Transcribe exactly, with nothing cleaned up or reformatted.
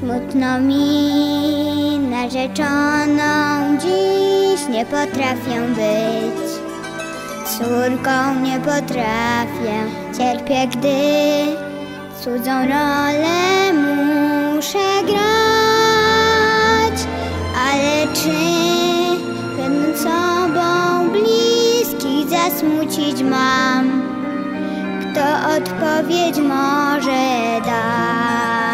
Smutno mi narzeczoną dziś nie potrafię być. Córką nie potrafię, cierpię, gdy cudzą rolę muszę grać. Ale czy będąc sobą bliskich zasmucić mam? Kto odpowiedź może dać?